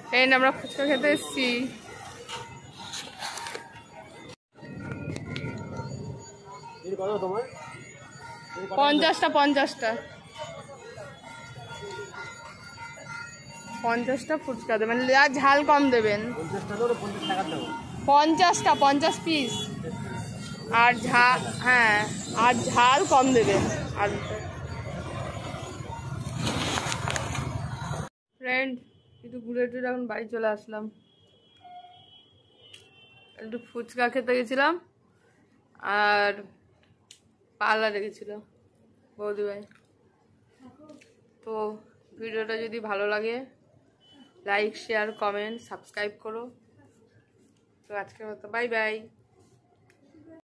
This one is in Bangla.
ফ্রেন্ড আমরা ফুচকা খেতে এসেছি। পঞ্চাশটা 50টা ফুচকা দেবেন, আর ঝাল কম দেবেন। 50 পিস আর ঝাল, হ্যাঁ আর ঝাল কম দেবেন। আর ফ্রেন্ড একটু ঘুরে টুরে এখন বাড়ি চলে আসলাম। একটু ফুচকা খেতে গেছিলাম আর পার্লারে গেছিল বৌদিভাই। তো ভিডিওটা যদি ভালো লাগে লাইক শেয়ার কমেন্ট সাবস্ক্রাইব করো। তো আজকের মতো বাই বাই।